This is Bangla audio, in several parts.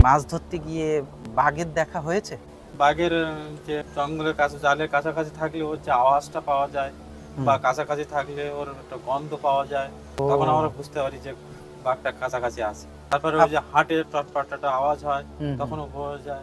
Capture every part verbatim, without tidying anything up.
মাছ ধরতে গিয়ে বাঘের দেখা হয়েছে? বাঘের যে জঙ্গলের কাছে জালের কাছাকাছি থাকলে ওর যে আওয়াজটা পাওয়া যায় বা কাছাকাছি থাকলে ওর একটা গন্ধ পাওয়া যায়, তখন আমরা বুঝতে পারি যে বাঘটা কাছাকাছি আছে। তারপরে ওই যে হাটের টটপটাটা আওয়াজ হয়, তখনও বোঝা যায়।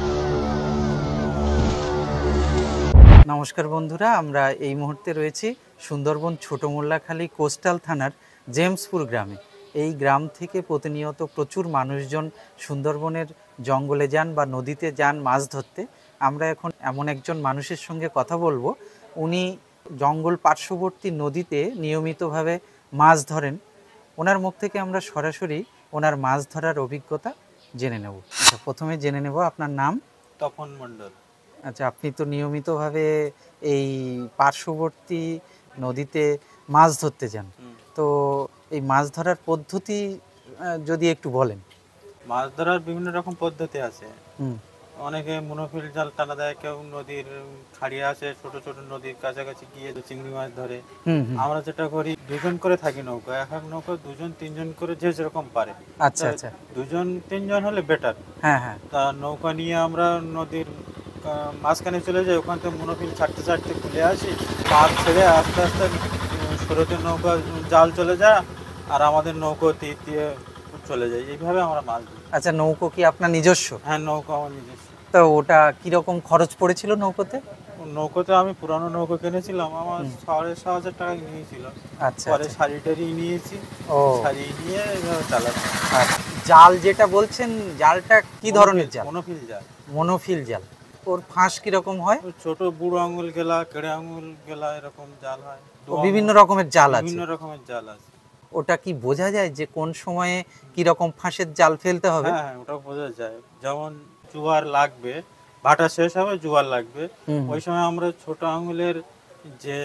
নমস্কার বন্ধুরা, আমরা এই মুহূর্তে রয়েছি সুন্দরবন ছোট মোল্লাখালী কোস্টাল থানার জেমসপুর গ্রামে। এই গ্রাম থেকে প্রতিনিয়ত প্রচুর মানুষজন সুন্দরবনের জঙ্গলে যান বা নদীতে যান মাছ ধরতে। আমরা এখন এমন একজন মানুষের সঙ্গে কথা বলবো, উনি জঙ্গল পার্শ্ববর্তী নদীতে নিয়মিতভাবে মাছ ধরেন। ওনার মুখ থেকে আমরা সরাসরি ওনার মাছ ধরার অভিজ্ঞতা জেনে নেব। আচ্ছা, প্রথমে জেনে নেব আপনার নাম। তপন মণ্ডল। আচ্ছা, আপনি তো নিয়মিতভাবে এই পার্শ্ববর্তী নদীতে মাছ ধরতে যান, তো এই মাছ ধরার পদ্ধতি আহ, যদি একটু বলেন। মাছ ধরার বিভিন্ন রকম পদ্ধতি আছে। হুম অনেকে মনোফিল জাল টানা দেয়, কেউ নদীর খাড়িয়ে আছে ছোট ছোট নদীর কাছাকাছি গিয়ে চিংড়ি মাছ ধরে। হুম হুম। আমরা যেটা করি, দুজন করে থাকি নৌকা, এক এক নৌকা দুজন তিনজন করে যে যেরকম পারে। আচ্ছা আচ্ছা। দুজন তিনজন হলে বেটার। হ্যাঁ হ্যাঁ। তা নৌকা নিয়ে আমরা নদীর আহ, মাঝখানে চলে যাই, ওখান থেকে মনোফিল ছাড়তে ছাড়তে খুলে আসি, মাছ ছেড়ে আস্তে আস্তে স্রোতের নৌকা জাল চলে যায়, আর আমাদের নৌকো তীর দিয়ে চলে যায়। এইভাবে আমরা মাছ ধরি। আচ্ছা, নৌকো কি আপনার নিজস্ব? হ্যাঁ, নৌকা আমার নিজস্ব। তো ওটা কিরকম খরচ পড়েছিল নৌকোতে? নৌকোতে আমি পুরানো নৌকো কিনেছিলাম, আমার সাড়ে ছ হাজার টাকা নিয়েছিল। আচ্ছা পরে আচ্ছা। শাড়ি টাড়ি নিয়েছি, ও শাড়ি নিয়ে এইভাবে চালাচ্ছি। আর জাল যেটা বলছেন, জালটা কি ধরনের জাল? মনোফিল জাল। মনোফিল জাল। ওর ফাঁস কিরকম হয়? ওই ছোট বুড়ো আঙুল গেলা, কেড়ে আঙুল গেলা, এরকম জাল হয়। দু ও, আঙুল- বিভিন্ন রকমের জাল আছে। বিভিন্ন রকমের জাল আছে। ওটা কি বোঝা যায় যে কোন সময়ে কি রকম ফাঁসের জাল ফেলতে হবে? হ্যাঁ হ্যাঁ, ওটা বোঝা যায়। যেমন জোয়ার লাগবে, ভাটা শেষ হবে, জোয়ার লাগবে, হুম। ওই সময় আমরা ছোট আঙুলের যে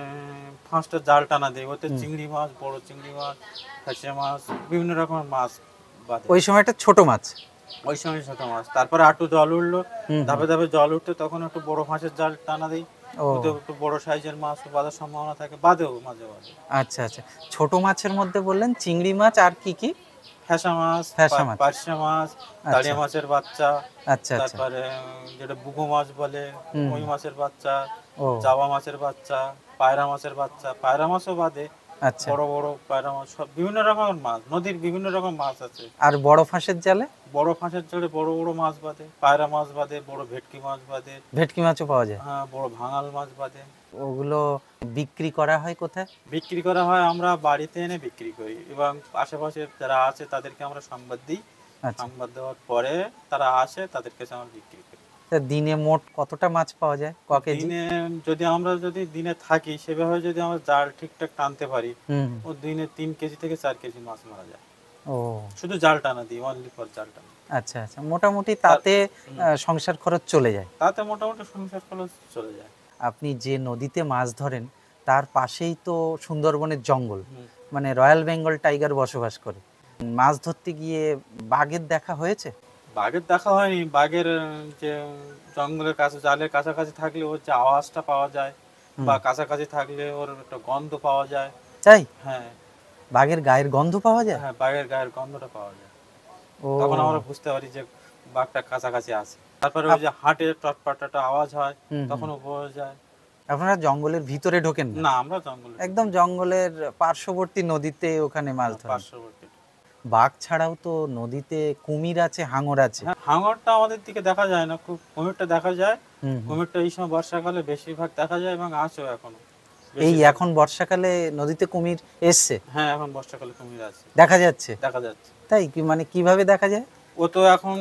ফাঁসটা জাল টানা দিই, ওতে চিংড়ি মাছ, বড় চিংড়ি মাছ, খাসিয়া মাছ, বিভিন্ন রকমের মাছ বাঁধে। ওই সময়টা ছোট মাছ। ওই সময় ছোট মাছ। তারপরে একটু জল উঠলো, হুম। ধাপে ধাপে জল উঠতে তখন একটু বড় ফাঁসের জাল টানা দিই, ও ওতে একটু বড় সাইজের মাছ বাঁধার সম্ভাবনা থাকে, বাঁধেও মাঝে মাঝে। আচ্ছা আচ্ছা। ছোট মাছের মধ্যে বললেন চিংড়ি মাছ, আর কি কি? ফ্যাসা মাছ, ফ্যাসা মাছ। পার্শে মাছ, দাঁড়িয়া মাছের বাচ্চা, আচ্ছা আচ্ছা। তারপরে যেটা বুগো মাছ বলে, হুম। কই মাছের বাচ্চা, ও জাবা মাছের বাচ্চা, পায়রা মাছের বাচ্চা, পায়রা মাছও বাদে, আচ্ছা। বড় বড় পায়রা মাছ, সব বিভিন্ন রকমের মাছ, নদীর বিভিন্ন রকম মাছ আছে। আর বড় ফাঁসের জালে? বড় ফাঁসের জলে বড় বড় মাছ বাদে, পায়রা মাছ বাদে, বড় ভেটকি মাছ বাদে, ভেটকি মাছও পাওয়া যায়? হ্যাঁ, বড় ভাঙাল মাছ বাদে। ওগুলো বিক্রি করা হয় কোথায়? বিক্রি করা হয়, আমরা বাড়িতে এনে বিক্রি করি এবং আশেপাশে যারা আছে তাদেরকে আমরা সংবাদ দিই। আচ্ছা। সংবাদ দেওয়ার পরে তারা আসে, তাদের কাছে আমরা বিক্রি করি। তা দিনে মোট কতটা মাছ পাওয়া যায়, ক কেজি? দিনে যদি আমরা যদি দিনে থাকি, সেভাবে যদি আমরা জাল ঠিকঠাক টানতে পারি, হুম। ও দিনে তিন কেজি থেকে চার কেজি মাছ মারা যায়। ও শুধু জাল টানা দিই, অনলি ফর জাল টানা। আচ্ছা আচ্ছা। মোটামুটি তাতে আহ, সংসার খরচ চলে যায়? তাতে মোটামুটি সংসার খরচ চলে যায়। আপনি যে নদীতে মাছ ধরেন তার পাশেই তো সুন্দরবনের জঙ্গল, হুম। মানে রয়্যাল বেঙ্গল টাইগার বসবাস করে। মাছ ধরতে গিয়ে বাঘের দেখা হয়েছে? বাঘের দেখা হয়নি। বাঘের আহ, যে জঙ্গলের কাছে জালের কাছাকাছি থাকলে ওর যে আওয়াজটা পাওয়া যায় বা কাছাকাছি থাকলে ওর একটা গন্ধ পাওয়া যায়। তাই? হ্যাঁ বাঘের গায়ের গন্ধ পাওয়া যায়? হ্যাঁ, বাঘের গায়ের গন্ধটা পাওয়া যায়, ও তখন আমরা বুঝতে পারি যে বাঘটা কাছাকাছি আছে। তারপরে ওই যে হাটের টটপটাটা আওয়াজ হয়, হুম, তখনও বোঝা যায়। আপনারা জঙ্গলের ভিতরে ঢোকেন না? না, আমরা জঙ্গলে একদম জঙ্গলের পার্শ্ববর্তী নদীতে ওখানে মাছ ধরেন? পার্শ্ববর্তী। বাঘ ছাড়াও তো নদীতে কুমির আছে, হাঙর আছে। হ্যাঁ, হাঙরটা আমাদের দিকে দেখা যায় না খুব, কুমিরটা দেখা যায়। হুম, হুম। কুমিরটা এই সময় বর্ষাকালে বেশিরভাগ দেখা যায় এবং আছেও এখনো। এই এখন বর্ষাকালে নদীতে কুমির এসছে? হ্যাঁ, এখন বর্ষাকালে কুমির আছে, দেখা যাচ্ছে? দেখা যাচ্ছে। তাই কি, মানে কিভাবে দেখা যায়? ও তো এখন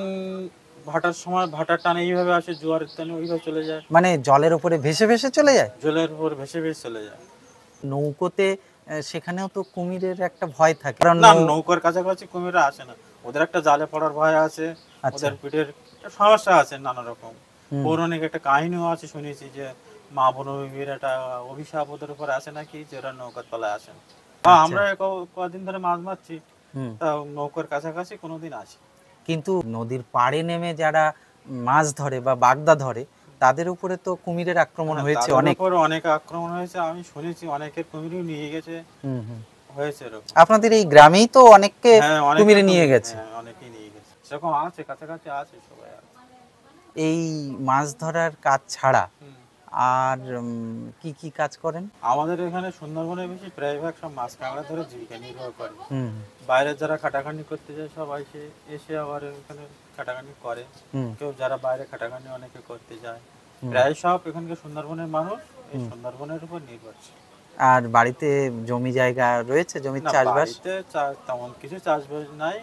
ভাটার সময় ভাটার টানে এইভাবে আসে, জোয়ারের টানে ওইভাবে চলে যায়, মানে জলের উপরে ভেসে ভেসে চলে যায়? জলের উপর ভেসে ভেসে চলে যায়। নৌকোতে আহ, সেখানেও তো কুমিরের একটা ভয় থাকে, কারণ না, নৌ- নৌকার কাছাকাছি কুমিররা আসে না, ওদের একটা জালে পড়ার ভয় আছে, আচ্ছা। ওদের পিঠের একটা সমস্যা আছে নানা রকম। হুম। পৌরাণিক একটা কাহিনীও আছে, শুনেছি যে মা বনবিবির একটা অভিশাপ ওদের উপর আছে নাকি, যে ওরা নৌকার তলায় আসেন। বা আমরা ক- কদিন ধরে মাছ মারছি, হুম। তা নৌকার কাছাকাছি কোনোদিন আসি। কিন্তু নদীর পাড়ে নেমে যারা মাছ ধরে বা বাগদা ধরে তাদের উপরে তো কুমিরের আক্রমণ হয়েছে তাদের অনেক। উপর অনেক আক্রমণ হয়েছে, আমি শুনেছি অনেকের কুমিরও নিয়ে গেছে, হুম হুম। হয়েছে এরকম। আপনাদের এই গ্রামেই তো অনেককে হ্যাঁ, অনেকেই কুমিরে কুমির- নিয়ে গেছে। হ্যাঁ, অনেকেই নিয়ে গেছে। সেরকম আছে, কাছাকাছি আছে, সবাই আছে। এই মাছ ধরার কাজ ছাড়া হুম। আর উম, কি কি কাজ করেন? আমাদের এখানে সুন্দরবনে বেশি প্রায়ভাগ সব মাছ কাঁকড়া ধরে জীবিকা নির্বাহ করে। হুম বাইরে যারা খাটাখাটনি করতে যায় সবাই এসে এসে আবার এখানে খাটাখাটনি করে। হুম কেউ যারা বাইরে খাটাখাটনি অনেকে করতে যায়, হুম। প্রায় সব এখানকার সুন্দরবনের মানুষ এই হুম। সুন্দরবনের উপর নির্ভরশীল। আর বাড়িতে জমি জায়গা রয়েছে, জমির না, চাষবাস? বাড়িতে চা- তেমন কিছু চাষবাস নাই,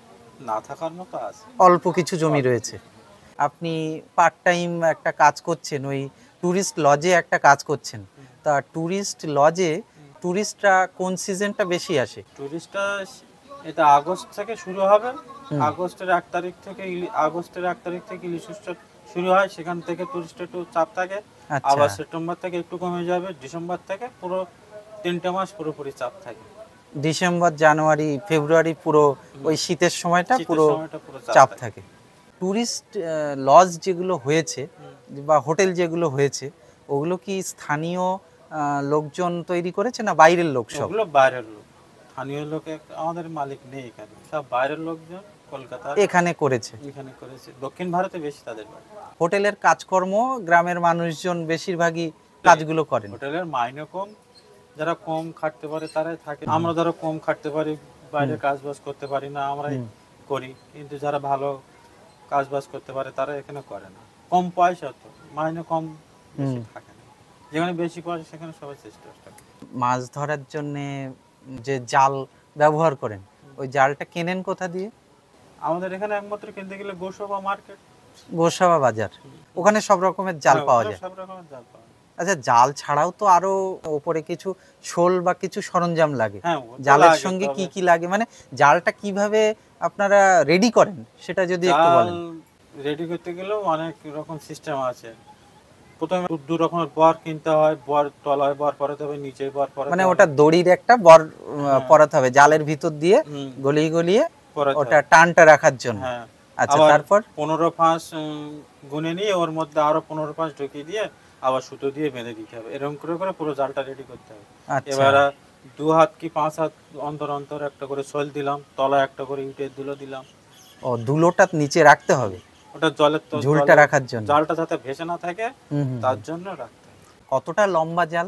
না থাকার মতো আছে। অল্প কিছু জমি রয়েছে। আপনি পার্ট টাইম একটা কাজ করছেন, ওই ট্যুরিস্ট লজে একটা কাজ করছেন। হুম। তা ট্যুরিস্ট লজে ট্যুরিস্টরা কোন সিজনটা বেশি আসে? টুরিস্টটা এটা আগস্ট থেকে শুরু হবে। হুম। আগস্টের এক তারিখ থেকে ইলি- আগস্টের এক তারিখ থেকে ইলিশ উৎসব শুরু হয়, সেখান থেকে টুরিস্টের একটু চাপ থাকে। আচ্ছা। আবার সেপ্টেম্বর থেকে একটু কমে যাবে, ডিসেম্বর থেকে পুরো তিনটে মাস পুরোপুরি চাপ থাকে। ডিসেম্বর, জানুয়ারি, ফেব্রুয়ারি পুরো ওই শীতের সময়টা শীতের পুরো সময়টা পুরো চাপ চাপ থাকে। থাকে। ট্যুরিস্ট লজ যেগুলো হয়েছে হুম। বা হোটেল যেগুলো হয়েছে, ওগুলো কি স্থানীয় আহ, লোকজন তৈরি করেছে না বাইরের লোক সব? ওগুলো বাইরের লোক, স্থানীয় লোক এক- আমাদের মালিক নেই এখানে, সব বাইরের লোকজন কলকাতা এখানে করেছে। এখানে করেছে। দক্ষিণ ভারতে বেশি তাদের বাড়ি। হোটেলের কাজকর্ম গ্রামের মানুষজন বেশিরভাগই কাজগুলো করেন। হোটেলের মাইনে কম, যারা কম খাটতে পারে তারাই থাকে। আমরা ধরো কম খাটতে পারি, বাইরে কাজ বাজ করতে পারি না, আমরাই হুম। করি। কিন্তু যারা ভালো কাজ বাজ করতে পারে তারা এখানে করে না। কম পয়সা তো, মাইনে কম, বেশি হুম। থাকে না। যেখানে বেশি পয়সা সেখানে সবাই চেষ্টা করে। মাছ ধরার জন্যে যে জাল ব্যবহার করেন, ওই জালটা কেনেন কোথা দিয়ে? আমাদের এখানে একমাত্র কিনতে গেলে গোসবা মার্কেট, গোসাবা বাজার, ওখানে সব রকমের জাল পাওয়া যায়। সব রকমের জাল পাওয়া যায়। আচ্ছা, জাল ছাড়াও তো আরো ওপরে কিছু শোল বা কিছু সরঞ্জাম লাগে। হ্যাঁ, ও তো জালের লাগে, সঙ্গে তবে কি কি লাগে, মানে জালটা কিভাবে আপনারা রেডি করেন সেটা যদি একটু জাল বলেন। রেডি করতে গেলেও অনেক রকম সিস্টেম আছে। প্রথমে দু রকমের বর কিনতে হয়, বর তলায় বর পরাতে হবে, নিচে বর পরাতে মানে হবে। ওটা দড়ির একটা বর আহ, হ্যাঁ। পরাতে হবে জালের ভিতর দিয়ে, হুম, গলিয়ে গলিয়ে পরাতে ওটা হবে। টানটা রাখার জন্য। হ্যাঁ। আচ্ছা, আবার তারপর? পনেরো ফাঁস উম, গুনে নিয়ে ওর মধ্যে আরো পনেরো ফাঁস ঢুকিয়ে দিয়ে আবার সুতো দিয়ে বেঁধে দিতে হবে। এরকম করে করে পুরো জালটা রেডি করতে হবে। আচ্ছা। এবার দু হাত কি পাঁচ হাত অন্তর অন্তর একটা করে শোল দিলাম, তলায় একটা করে ইটের দুলো দিলাম। ও, দুলোটা নিচে রাখতে হবে ওটা জলের তো ঝুলটা জলে- রাখার জন্য। জালটা যাতে ভেসে না থাকে হুম হুম তার হুম। জন্য রাখতে হবে। কতটা লম্বা জাল?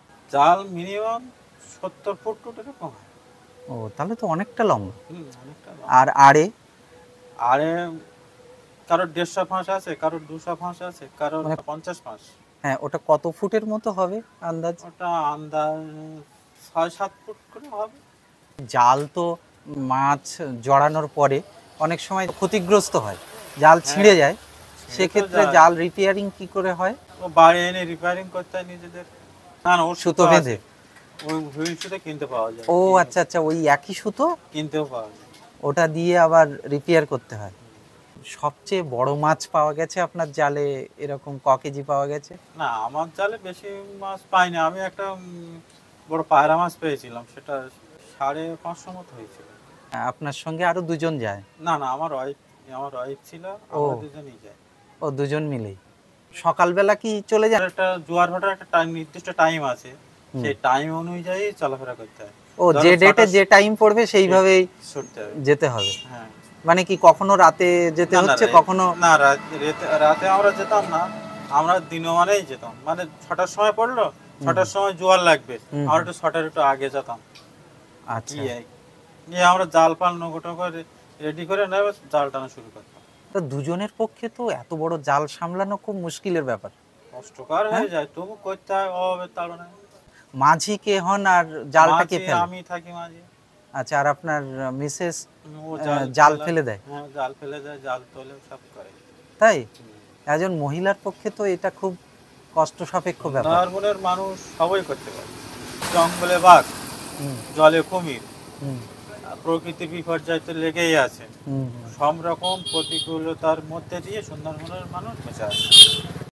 জাল মিনিমাম সত্তর ফুট টুট এরকম হয়। ও, তাহলে তো অনেকটা লম্বা। হুম, অনেকটা লম্বা। আর আড়ে? আরে কারোর দেড়শো ফাঁস আছে, কারোর দুশো ফাঁস আছে, কারোর মানে- পঞ্চাশ ফাঁস। হ্যাঁ, ওটা কত ফুটের মতো হবে আন্দাজ? ওটা আন্দাজ ছয় সাত ফুট করে হবে। জাল তো মাছ জড়ানোর পরে অনেক সময় ক্ষতিগ্রস্ত হয়, জাল ছিঁড়ে যায়, সেক্ষেত্রে যায়। জাল রিপেয়ারিং কি করে হয়? ও বাড়ি এনে রিপেয়ারিং করতে হয় নিজেদের। না না, ওর সুতো আছে। বেঁধে? ওই হুইল সুতো কিনতে পাওয়া যায়। ও আচ্ছা আচ্ছা, ওই একই সুতো, কিনতেও পাওয়া যায়। ওটা দিয়ে আবার রিপেয়ার করতে হয়। সবচেয়ে বড় মাছ পাওয়া গেছে আপনার জালে এরকম ক কেজি পাওয়া গেছে? না, আমার জালে বেশি মাছ পাইনি। আমি একটা উম, বড় পায়রা মাছ পেয়েছিলাম, সেটা সাড়ে পাঁচশো মতো হয়েছিল। আপনার সঙ্গে আরো দুজন যায়? না না, আমার ওয়াইফ আমার ওয়াইফ ছিল, ও। আমরা দুজনই যাই। ও, দুজন মিলেই সকালবেলা কি চলে যান? একটা জোয়ার ভাটার একটা টাইম, নির্দিষ্ট টাইম আছে, সেই টাইম অনুযায়ী চলাফেরা করতে হয়। ও, ধরো যে ডেটে ছটা- যে টাইম পড়বে সেইভাবেই ছুটতে হবে। যেতে হবে। হ্যাঁ। মানে কি কখনো রাতে যেতে না, না, হচ্ছে, রে- কখনো? না, রাত- রেতে- রাতে আমরা যেতাম না, আমরা দিনমানেই যেতাম। মানে ছটার সময় পড়লো, ছটার সময় জোয়ার লাগবে, হুম। আমরা একটু ছটার একটু আগে যেতাম। আচ্ছা। গিয়ে গিয়ে আমরা জাল পাল নৌকো করে রেডি করে নেবে, জাল টানা শুরু করতাম। তো দুজনের পক্ষে তো এত বড় জাল সামলানো খুব মুশকিলের ব্যাপার। কষ্টকর হয়ে যায়, তবু করতে হয়, অভাবে তাড়নায়। মাঝি কে হন আর জালটা কে মাঝি ফেলে? আমি থাকি মাঝি। আচ্ছা, আর আপনার মিসেস ও আহ, জাল ফেলা- ফেলে দেয়? হ্যাঁ, জাল ফেলে দেয়, জাল তোলে, সব করে। তাই হুম। একজন মহিলার পক্ষে তো এটা খুব কষ্ট সাপেক্ষ ব্যাপার। সুন্দরবনের মানুষ সবই করতে পারে। জঙ্গলে বাঘ, হুম জলে কুমির, হুম প্রকৃতি বিপর্যয় তো লেগেই আছে। হুম হুম। সব রকম প্রতিকূলতার মধ্যে দিয়ে সুন্দরবনের মানুষ বেঁচে আছে।